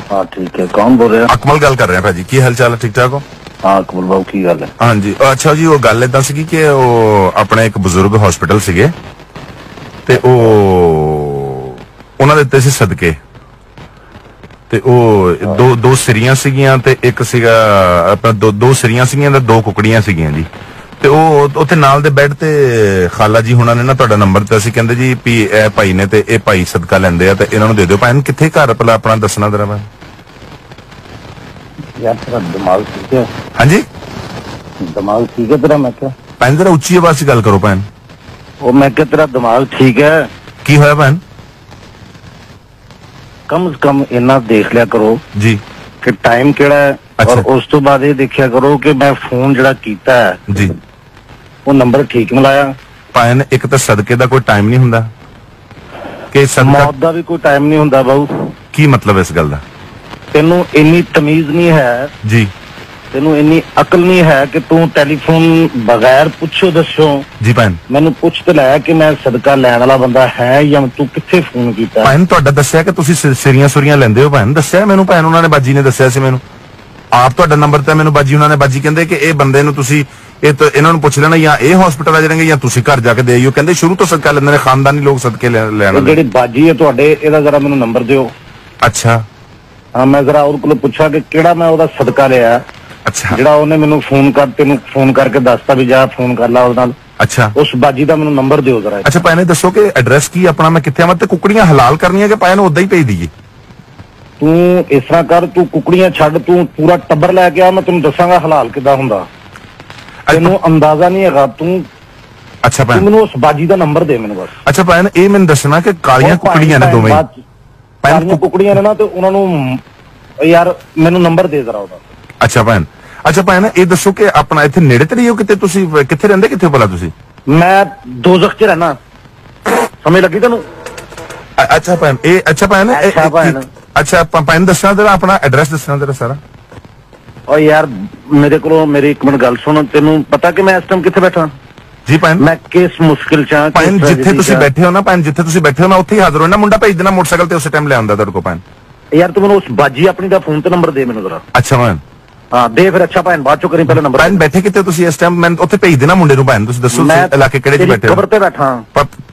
हाँ ठीक है, कौन बोल रहे हैं? अकमल गल कर रहे हैं भाजी, की हाल चाल है? ठीक ठाक हो? हाँ अकमल बाबू की गल है? हाँ जी। अच्छा जी, वो गल इदां सी कि अपने एक बजुर्ग हॉस्पिटल सीगे ते उन्हां दे दित्ते सी सदके ते दो सिरियां सीगियां ते एक सीगा अपना दो सिरियां सीगियां ते दो कुकड़ियां सीगियां जी। ते उत्थे नाल दे बैड ते खाला जी हुणां ने ना तुहाडा नंबर दित्ता सी, कहंदे जी भी ए भाई ने ते ए भाई सदका लैंदे आ ते इन्हां नूं दे दिओ। भैन कित्थे घर भला अपना दसना जरा मैं। यार तेरा दिमाग ठीक है? हाँ जी दिमाग ठीक है तेरा? मैं क्या भैन जरा उच्ची आवाज से गल करो भैन। वो मैं क्या तेरा दिमाग ठीक है? की होया भैन? कम से कम इन्ना देख लिया करो जी कि टाइम केड़ा है। अच्छा। और उस तो बाद ये देखिया करो कि मैं फोन जड़ा कीता है जी वो नंबर ठीक मिलाया। भैन एक तो सदके दा कोई टाइम नहीं हुंदा कि सदका मौत दा भी कोई टाइम नहीं हुंदा बाबू। की मतलब इस गल दा? तेनू इन्नी तमीज नहीं है जी, तेनू इन्नी अकल नहीं है कि तू टेलीफोन बगैर पुछो दसो जी भैन मैनू पुछ ते लाया कि मैं सदका लैण वाला बंदा है या तू कित्थे फोन कीता? भैन तुहाडा दस्सिया कि तुसी सिरियां सुरियां लैंदे हो भैन, दस्सिया मैनू भैन, उन्होंने बाजी ने दस्सिया सी मैनू। आप तुहाडा नंबर ते मैनू बाजी उन्होंने बाजी कहंदे कि ए बंदे नू तुसी इन्हां नू पुछ लेना या ए हॉस्पिटल आ जाणगे या तुसी घर जाके दे आइयो। कहंदे शुरू तो सदका लैंदे ने, खानदानी लोग सदके लैण वाले। जेड़ी बाजी है तुहाडे एदा जरा मैनू नंबर दिओ। अच्छा हाँ मैं जरा ਉਹਦੇ ਕੋਲੋਂ ਪੁੱਛਾਂ ਕਿ ਕਿਹੜਾ ਮੈਂ ਉਹਦਾ ਸਦਕਾ ਲਿਆ। अच्छा ਜਿਹੜਾ ਉਹਨੇ ਮੈਨੂੰ ਤੈਨੂੰ ਫੋਨ ਕਰਕੇ ਦੱਸਤਾ ਵੀ ਜਾ ਫੋਨ ਕਰ ਲਾ ਉਹਦੇ ਨਾਲ। अच्छा ਉਸ ਬਾਜੀ ਦਾ ਮੈਨੂੰ ਨੰਬਰ ਦਿਓ ਜ਼ਰਾ। अच्छा ਭੈਣੇ ਦੱਸੋ ਕਿ ਐਡਰੈਸ ਕੀ ਆਪਣਾ, ਮੈਂ ਕਿੱਥੇ ਆਵਾਂ ਤੇ ਕੁਕੜੀਆਂ ਹਲਾਲ ਕਰਨੀਆਂ ਕਿ ਭੈਣ ਉਦਾਂ ਹੀ ਭੇਜ ਦਈਏ? ਤੂੰ ਇਸ ਤਰ੍ਹਾਂ ਕਰ, ਤੂੰ ਕੁਕੜੀਆਂ ਛੱਡ, ਤੂੰ ਪੂਰਾ ਟੱਬਰ ਲੈ ਕੇ ਆ, ਮੈਂ ਤੈਨੂੰ ਦੱਸਾਂਗਾ ਹਲਾਲ ਕਿੱਦਾਂ ਹੁੰਦਾ। ਤੈਨੂੰ ਅੰਦਾਜ਼ਾ ਨਹੀਂ ਹੈਗਾ। ਤੂੰ ਅੱਛਾ ਭੈਣ, ਮੈਨੂੰ ਉਸ ਬਾਜੀ ਦਾ ਨੰਬਰ ਦੇ ਮੈਨੂੰ ਬਸ। ਅੱਛਾ ਭੈਣ ਇਹ ਮੈਨੂੰ ਦੱਸਣਾ ਕਿ ਕਾਲੀਆਂ ਕੁਕੜੀਆਂ ਨੇ ਦੋਵੇਂ? ਕਾਲੀਆਂ ਕੁਕੜੀਆਂ ਨੇ ਨਾ ਤੇ ਉਹਨਾਂ ਨੂੰ ਯਾਰ ਮੈਨੂੰ ਨੰਬਰ ਦੇ ਜ਼ਰਾ ਉਹਦਾ। ਅੱਛਾ ਭੈਣ, ਅੱਛਾ ਭੈਣ ਇਹ ਦੱਸੋ ਕਿ ਆਪਣਾ ਇੱਥੇ ਨੇੜੇ ਤੇ ਹੋ ਕਿਤੇ? ਤੁਸੀਂ ਕਿੱਥੇ ਰਹਿੰਦੇ, ਕਿੱਥੇ ਭਲਾ ਤੁਸੀਂ? ਮੈਂ ਦੋਜ਼ਖ ਚ ਰਹਿਣਾ। ਸਮਝ ਲੱਗੀ ਤੈਨੂੰ? ਅੱਛਾ ਭੈਣ ਅੱਛਾ ਭੈਣ ਅੱਛਾ ਭੈਣ ਦੱਸਣਾ ਜਰਾ ਆਪਣਾ ਐਡਰੈਸ ਦੱਸਣਾ ਜਰਾ ਸਾਰਾ। ਓ ਯਾਰ ਮੇਰੇ ਕੋਲੋਂ ਮੇਰੀ ਇੱਕ ਮਿੰਟ ਗੱਲ ਸੁਣ। ਤੈਨੂੰ ਪਤਾ ਕਿ ਮੈਂ ਇਸ ਟਾਈਮ ਕਿੱਥੇ ਬੈਠਾ? ਜੀ ਭੈਣ ਮੈਂ ਕਿਸ ਮੁਸ਼ਕਿਲ ਚ ਆ। ਭੈਣ ਜਿੱਥੇ ਤੁਸੀਂ ਬੈਠੇ ਹੋ ਨਾ ਭੈਣ, ਜਿੱਥੇ ਤੁਸੀਂ ਬੈਠੇ ਹੋ ਮੈਂ ਉੱਥੇ ਹੀ ਹਾਜ਼ਰ ਹੋਣਾ। ਮੁੰਡਾ ਭੇਜ ਦੇਣਾ ਮੋਟਰਸਾਈਕਲ ਤੇ ਉਸੇ ਟਾਈਮ ਲੈ ਆਉਂਦਾ ਤੁਹਾਡੇ ਕੋਲ ਭੈਣ। ਯਾਰ ਤੂੰ ਮੈਨੂੰ ਉਸ ਬਾਜੀ ਆਪਣੀ ਦਾ ਫੋਨ ਤੇ ਨੰਬਰ ਦੇ ਮੈਨੂੰ ਜਰਾ। ਅੱਛਾ ਭੈਣ ਹਾਂ ਦੇ ਫਿਰ। ਅੱਛਾ ਭੈਣ ਬਾਅਦ ਚੋਂ ਕਰੀ, ਪਹਿਲਾਂ ਨੰਬਰ। ਭੈਣ ਬੈਠੇ ਕਿੱਥੇ ਤੁਸੀਂ ਇਸ ਟਾਈਮ? ਮੈਂ ਉੱਥੇ ਭੇਜ ਦੇਣਾ ਮੁੰਡੇ ਨੂੰ ਭੈਣ। ਤੁਸੀਂ ਦੱਸੋ ਇਲਾਕੇ ਕਿਹੜੇ ਚ ਬੈਠੇ ਹੋ? ਕਬਰ ਤੇ ਬੈਠਾ।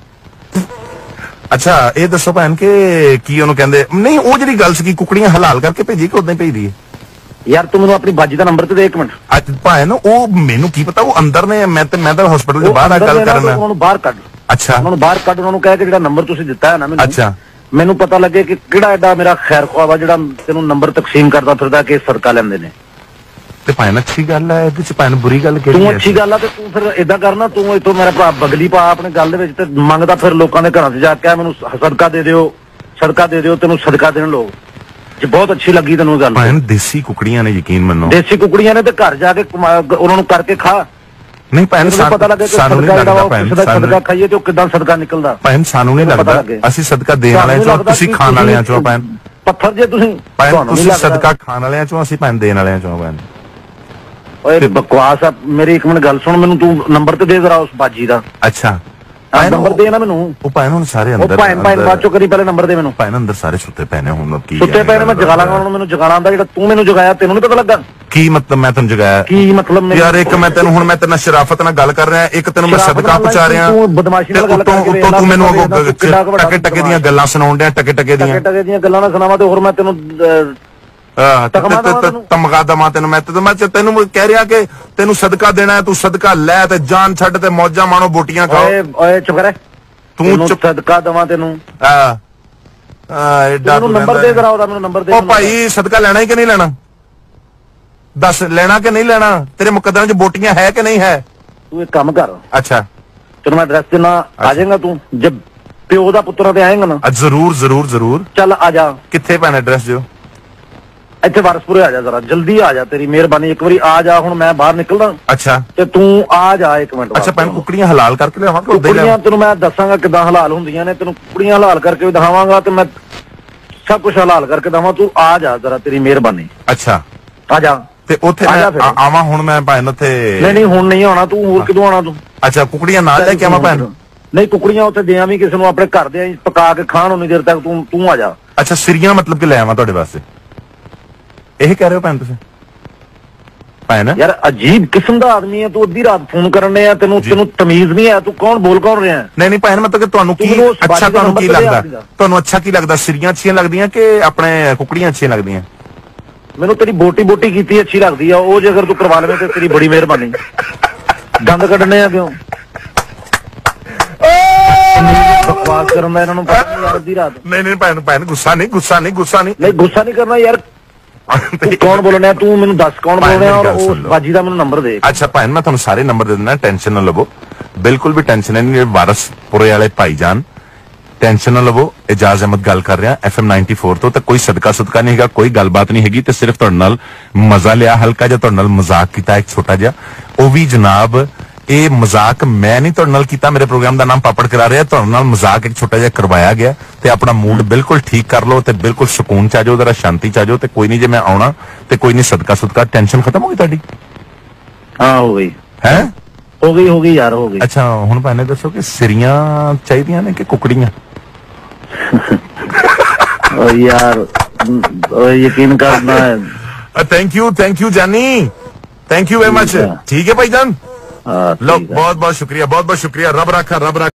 ਅੱਛਾ ਇਹ ਦੱਸੋ ਭੈਣ ਕਿ ਕੀ ਉਹਨੂੰ ਕਹਿੰਦੇ ਨਹੀਂ, ਉਹ ਜਿਹੜੀ ਗੱਲ ਸੀ ਕੁਕੜੀਆਂ ਹਲਾਲ ਕਰਕੇ ਭੇਜੀ ਕਿ ਉਦਾਂ ਹੀ ਭੇਜ ਦਈਏ? ਯਾਰ ਤੂੰ ਮੈਨੂੰ ਆਪਣੀ ਬਾਜੀ ਦਾ ਨੰਬਰ ਤੇ ਦੇ ਇੱਕ ਮਿੰਟ। ਭੈਣ ਉਹ ਮੈਨੂੰ ਕੀ ਪਤਾ, ਉਹ ਅੰਦਰ ਨੇ, ਮੈਂ ਤਾਂ ਹਸਪੀਟਲ ਦੇ ਬਾਹਰ ਆ ਗੱਲ ਕਰਨਾ। ਉਹਨਾਂ ਨੂੰ ਬਾਹਰ ਕੱਢ। ਅੱਛਾ ਉਹਨਾਂ ਨੂੰ ਬਾਹਰ ਕੱਢ, ਉਹਨਾਂ ਨੂੰ ਕਹਿ ਕੇ ਜਿਹੜਾ ਨੰਬਰ ਤੁਸੀਂ ਦਿੱਤਾ ਹੈ ਨਾ ਮੈਨੂੰ, ਅੱਛਾ ਮੈਨੂੰ ਪਤਾ ਲੱਗੇ ਕਿ ਕਿਹੜਾ ਐਡਾ ਮੇਰਾ ਖੈਰ ਖੁਆਵਾ ਜਿਹੜਾ ਤੈਨੂੰ ਨੰਬਰ ਤਕਸੀਮ ਕਰਦਾ ਫਿਰਦਾ ਕਿ ਸਦਕਾ ਲੈਂਦੇ ਨੇ। ਤੇ ਭੈਣ ਅੱਛੀ ਗੱਲ ਹੈ ਇਹਦੇ ਚ, ਭੈਣ ਬੁਰੀ ਗੱਲ ਕਿਹੜੀ ਹੈ? ਤੂੰ ਅੱਛੀ ਗੱਲ ਆ ਤੇ ਤੂੰ ਫਿਰ ਏਦਾਂ ਕਰਨਾ, ਤੂੰ ਇੱਥੋਂ ਮੇਰਾ ਭਰਾ ਬਗਲੀ ਪਾ ਆਪਣੇ ਗੱਲ ਦੇ ਵਿੱਚ ਤੇ ਮੰਗਦਾ ਫਿਰ ਲੋਕਾਂ ਦੇ ਘਰਾਂ 'ਚ ਜਾ ਕੇ ਮੈਨੂੰ ਸਦਕਾ ਦੇ ਦਿਓ, ਸਦਕਾ ਦੇ ਦਿਓ। ਤੈਨੂੰ ਸਦਕਾ ਦੇਣ ਲੋਕ ਜੇ ਬਹੁਤ ਅੱਛੀ ਲੱਗੀ ਤੈਨੂੰ ਗੱਲ। ਭੈਣ ਦੇਸੀ ਕੁਕੜੀਆਂ ਨੇ, ਯਕੀਨ ਮੰਨੋ ਦੇਸੀ ਕੁਕੜੀਆਂ ਨੇ ਤੇ ਘਰ ਜਾ ਕੇ ਉਹਨਾਂ ਨੂੰ ਕਰਕੇ ਖਾ। ਨਹੀਂ ਭੈਣ ਪਤਾ ਲੱਗੇ ਸਾਨੂੰ ਨਹੀਂ ਲੱਗਦਾ ਭੈਣ, ਸਦਕਾ ਖਾਈਏ ਤੇ ਉਹ ਕਿੱਦਾਂ ਸਦਕਾ ਨਿਕਲਦਾ। ਭੈਣ ਸਾਨੂੰ ਨਹੀਂ ਲੱਗਦਾ, ਅਸੀਂ ਸਦਕਾ ਦੇਣ ਵਾਲਿਆਂ ਚੋਂ, ਤੁਸੀਂ ਖਾਣ ਵਾਲਿਆਂ ਚੋਂ ਭੈਣ। ਪੱਥਰ ਜੇ ਤੁਸੀਂ ਤੁਸੀਂ ਸਦਕਾ ਖਾਣ ਵਾਲਿਆਂ ਚੋਂ, ਅਸੀਂ ਭੈਣ ਦੇਣ ਵਾਲਿਆਂ ਚੋਂ ਭੈਣ। ਓਏ ਬਕਵਾਸ ਆ। ਮੇਰੀ ਇੱਕ ਮਿੰਟ ਗੱਲ ਸੁਣ, ਮੈਨੂੰ ਤੂੰ ਨੰਬਰ ਤੇ ਦੇ ਜ਼ਰਾ ਉਸ ਬਾਜੀ ਦਾ। ਅੱਛਾ ਨੰਬਰ ਦੇ ਨਾ ਮੈਨੂੰ। ਉਹ ਭੈਣ ਹੁਣ ਸਾਰੇ ਅੰਦਰ, ਭੈਣ ਬਾਅਦ ਚੋਂ ਕਰੀ, ਪਹਿਲੇ ਨੰਬਰ ਦੇ ਮੈਨੂੰ। ਭੈਣ ਅੰਦਰ ਸਾਰੇ ਸੁੱਤੇ ਪਏ ਨੇ ਹੁਣ। ਕੀ ਸੁੱਤੇ ਪਏ ਨੇ? ਮੈਂ ਜਗਾ ਲਾਂਗਾ ਉਹਨਾਂ ਨੂੰ। ਮੈਨੂੰ ਜਗਾਣਾ ਆਉਂਦਾ, ਜਿਹੜਾ ਤੂੰ ਮੈਨੂੰ ਜਗਾਇਆ ਤੈਨੂੰ ਨਹੀਂ ਪਤਾ ਲੱਗਾ? ਕੀ ਮਤਲਬ ਮੈਂ ਤੈਨੂੰ ਜਗਾਇਆ? ਕੀ ਮਤਲਬ? ਯਾਰ ਇੱਕ ਮੈਂ ਤੈਨੂੰ ਹੁਣ, ਮੈਂ ਤੇਰੇ ਨਾਲ ਸ਼ਰਾਫਤ ਨਾਲ ਗੱਲ ਕਰ ਰਿਹਾ, ਇੱਕ ਤੈਨੂੰ ਮੈਂ ਸਦਕਾ ਪਹੁੰਚਾ ਰਿਹਾ, ਤੂੰ ਬਦਮਾਸ਼ੀ ਨਾਲ ਗੱਲ ਕਰਕੇ ਤੂੰ ਮੈਨੂੰ ਟਕੇ ਟਕੇ ਦੀਆਂ ਗੱਲਾਂ ਸੁਣਾਉਣ ਡਿਆ, ਟਕੇ ਟਕੇ ਦੀਆਂ ਗੱਲਾਂ ਨਾ ਸੁਣਾਵਾ ਤੇ ਹੋਰ ਮੈਂ ਤੈਨੂੰ ਤਮਗਾ ਦਮਾ ਤੈਨੂੰ। ਮੈਂ ਤੈਨੂੰ ਕਹਿ ਰਿਹਾ ਕਿ ਤੈਨੂੰ ਸਦਕਾ ਦੇਣਾ ਹੈ, ਤੂੰ ਸਦਕਾ ਲੈ ਤੇ ਜਾਨ ਛੱਡ ਤੇ ਮੌਜਾਂ ਮਾਣੋ, ਬੋਟੀਆਂ ਖਾਓ। ਓਏ ਚੁੱਪ ਕਰ, ਤੂੰ ਸਦਕਾ ਦਵਾ ਤੈਨੂੰ। ਐਡਾ ਨੰਬਰ ਦੇ ਜ਼ਰਾ ਉਹਦਾ, ਮੈਨੂੰ ਨੰਬਰ ਦੇ। ਉਹ ਭਾਈ ਸਦਕਾ ਲੈਣਾ ਹੀ ਕਿ ਨਹੀਂ ਲੈਣਾ? ਦੱਸ ਲੈਣਾ ਕਿ ਨਹੀਂ ਲੈਣਾ? ਤੇਰੇ ਮੁਕੱਦਰਾਂ 'ਚ ਬੋਟੀਆਂ ਹੈ ਕਿ ਨਹੀਂ ਹੈ? ਤੂੰ ਇੱਕ ਕੰਮ ਕਰ। ਅੱਛਾ ਤੈਨੂੰ ਮੈਂ ਐਡਰੈਸ ਦੇਣਾ, ਆ ਜਾਏਗਾ ਤੂੰ? ਜੇ ਪਿਓ ਦਾ ਪੁੱਤਰਾਂ ਤੇ ਆਏਗਾ ਨਾ? ਜ਼ਰੂਰ ਜ਼ਰੂਰ ਜ਼ਰੂਰ। ਚੱਲ ਆ ਜਾ। ਕਿੱਥੇ ਪੈਣਾ ਐਡਰੈਸ ਦਿਓ? ਇੱਥੇ ਵਾਰਸਪੁਰੇ ਆ ਜਾ ਜ਼ਰਾ, ਜਲਦੀ ਆ ਜਾ, ਤੇਰੀ ਮਿਹਰਬਾਨੀ। ਇੱਕ ਵਾਰੀ ਆ ਜਾ, ਹੁਣ ਮੈਂ ਬਾਹਰ ਨਿਕਲਦਾ। ਅੱਛਾ ਤੇ ਤੂੰ ਆ ਜਾ ਇੱਕ ਮਿੰਟ। ਅੱਛਾ ਭੈਣ ਕੁਕੜੀਆਂ ਹਲਾਲ ਕਰਕੇ ਲਿਆਵਾਂਗੇ? ਕੁਕੜੀਆਂ ਤੈਨੂੰ ਮੈਂ ਦੱਸਾਂਗਾ ਕਿੱਦਾਂ ਹਲਾਲ ਹੁੰਦੀਆਂ ਨੇ, ਤੈਨੂੰ ਕੁਕੜੀਆਂ ਹਲਾਲ ਕਰਕੇ ਵੀ ਦਿਖਾਵਾਂਗਾ ਤੇ ਮੈਂ ਸਭ ਕੁਝ ਹਲਾਲ ਕਰਕੇ ਦਵਾਂ। ਤੂੰ ਆ ਜਾ ਜ਼ਰਾ, ਤੇਰੀ ਮਿਹਰਬਾਨੀ। ਅੱਛਾ ਆ ਜਾ। ਤੇ ਉੱਥੇ ਆਵਾਂ ਹੁਣ ਮੈਂ ਭੈਣ ਉੱਥੇ? ਨਹੀਂ ਹੁਣ ਨਹੀਂ ਆਉਣਾ ਤੂੰ, ਹੋਰ ਕਿਦੋਂ ਆਉਣਾ ਤੂੰ? ਅੱਛਾ ਕੁਕੜੀਆਂ ਨਾਲ ਲੈ ਕੇ ਆਵਾਂ ਭੈਣ? ਨਹੀਂ ਕੁਕੜੀਆਂ ਉੱਥੇ ਦਿਆਂ ਵੀ ਕਿਸੇ ਨੂੰ, ਆਪਣੇ ਘਰ ਦੇ ਪਕਾ ਕੇ ਖਾਣ ਉਨੀ ਦੇਰ ਤੱਕ। ਤੂੰ ਆ ਜਾ। ਅੱਛਾ ਸਿਰੀਆਂ ਮਤਲਬ ਕਿ ਲੈ ਆਵਾਂ ਤੁਹਾਡੇ ਵਾਸਤੇ? ਇਹ ਕਹਿ ਰਹੇ ਹੋ ਭੈਣ ਤੁਸੀਂ? ਭੈਣ ਯਾਰ ਅਜੀਬ ਕਿਸਮ ਦਾ ਆਦਮੀ ਹੈ ਤੂੰ, ਅੱਧੀ ਰਾਤ ਫੋਨ ਕਰਨ ਡਿਆ, ਤੈਨੂੰ ਤਮੀਜ਼ ਨਹੀਂ ਹੈ, ਤੂੰ ਕੌਣ ਬੋਲ ਕੌਣ ਰਿਹਾ? ਨਹੀਂ ਭੈਣ, ਮਤਲਬ ਕਿ ਤੁਹਾਨੂੰ ਕੀ ਅੱਛਾ, ਤੁਹਾਨੂੰ ਕੀ ਲੱਗਦਾ, ਤੁਹਾਨੂੰ ਅੱਛਾ ਕੀ ਲੱਗਦਾ, ਸਿਰੀਆਂ ਅੱਛੀਆਂ ਲੱਗਦੀਆਂ ਕਿ ਆਪਣੇ ਕੁਕੜੀਆਂ ਅੱਛੀਆਂ ਲੱਗਦੀਆਂ? ਮੈਨੂੰ ਤੇਰੀ ਬੋਟੀ ਕੀਤੀ ਅੱਛੀ ਲੱਗਦੀ ਆ, ਉਹ ਜੇ ਅਗਰ ਤੂੰ ਕਰਵਾ ਲਵੇਂ ਤੇ ਤੇਰੀ ਬੜੀ ਮਿਹਰਬਾਨੀ। ਦੰਦ ਕੱਢਣੇ ਆ ਕਿਉਂ ਬਕਵਾਸ ਕਰਨ ਦਾ ਇਹਨਾਂ ਨੂੰ ਪਤਾ ਨਹੀਂ ਯਾਰ, ਅੱਧੀ ਰਾਤ। ਨਹੀਂ ਭੈਣ ਗੁੱਸਾ ਨਹੀਂ ਨਹੀਂ ਗੁੱਸਾ ਨਹੀਂ ਕਰਨਾ ਯਾਰ। ਤੂੰ ਕੌਣ ਬੋਲਣਾ, ਤੂੰ ਮੈਨੂੰ ਦੱਸ ਕੌਣ ਬੋਲ ਰਿਹਾ, ਔਰ ਉਸ ਬਾਜੀ ਦਾ ਮੈਨੂੰ ਨੰਬਰ ਦੇ। ਅੱਛਾ ਭੈਣ, ਮੈਂ ਤੁਹਾਨੂੰ ਸਾਰੇ ਨੰਬਰ ਦੇ ਦਿੰਦਾ, ਟੈਨਸ਼ਨ ਨਾ ਲਵੋ, ਬਿਲਕੁਲ ਵੀ ਟੈਨਸ਼ਨ ਨਹੀਂ। ਵਾਰਸਪੁਰੇ ਵਾਲੇ ਭਾਈਜਾਨ, ਟੈਨਸ਼ਨ ਨਾ ਲਵੋ। ਇਜਾਜ਼ ਅਹਿਮਦ ਗੱਲ ਕਰ ਰਿਹਾ FM 94 ਤੋਂ। ਤੇ ਕੋਈ ਸਦਕਾ ਨਹੀਂ ਹੈਗਾ, ਕੋਈ ਗੱਲਬਾਤ ਨਹੀਂ ਹੈਗੀ, ਤੇ ਸਿਰਫ ਤੁਹਾਡੇ ਨਾਲ ਮਜ਼ਾ ਲਿਆ, ਹਲਕਾ ਜਿਹਾ ਤੁਹਾਡੇ ਨਾਲ ਮਜ਼ਾਕ ਕੀਤਾ ਇੱਕ ਛੋਟਾ ਜਿਹਾ। ਉਹ ਵੀ ਜਨਾਬ ਇਹ ਮਜ਼ਾਕ ਮੈਂ ਨਹੀਂ ਤੁਹਾਡੇ ਨਾਲ ਕੀਤਾ, ਮੇਰੇ ਪ੍ਰੋਗਰਾਮ ਦਾ ਨਾਮ ਪਾਪੜ ਕਰਾ ਰਿਹਾ, ਤੁਹਾਡੇ ਨਾਲ ਮਜ਼ਾਕ ਇੱਕ ਛੋਟਾ ਜਿਹਾ ਕਰਵਾਇਆ ਗਿਆ। ਤੇ ਆਪਣਾ ਮੂਡ ਬਿਲਕੁਲ ਠੀਕ ਕਰ ਲਓ ਤੇ ਬਿਲਕੁਲ ਸਕੂਨ ਚ ਆ ਜਾਓ, ਜ਼ਰਾ ਸ਼ਾਂਤੀ ਚ ਆ ਜਾਓ। ਤੇ ਕੋਈ ਨਹੀਂ, ਜੇ ਮੈਂ ਆਉਣਾ ਤੇ ਕੋਈ ਨਹੀਂ, ਸਦਕਾ ਟੈਨਸ਼ਨ ਖਤਮ ਹੋ ਗਈ ਤੁਹਾਡੀ? ਹਾਂ ਹੋ ਗਈ ਹੈ, ਹੋ ਗਈ ਯਾਰ, ਹੋ ਗਈ। ਅੱਛਾ ਹੁਣ ਭੈਣੇ ਦੱਸੋ ਕਿ ਸਿਰੀਆਂ ਚਾਹੀਦੀਆਂ ਨੇ ਕਿ ਕੁਕੜੀਆਂ? ਯਾਰ ਯਕੀਨ ਕਰਨਾ ਹੈ। ਥੈਂਕ ਯੂ ਜਾਨੀ, ਥੈਂਕ ਯੂ ਵੈਰੀ ਮਚ। ਠੀਕ ਹੈ ਭਾਈਜਾਨ, हाँ, लो बहुत बहुत शुक्रिया, बहुत बहुत शुक्रिया। रब रखा।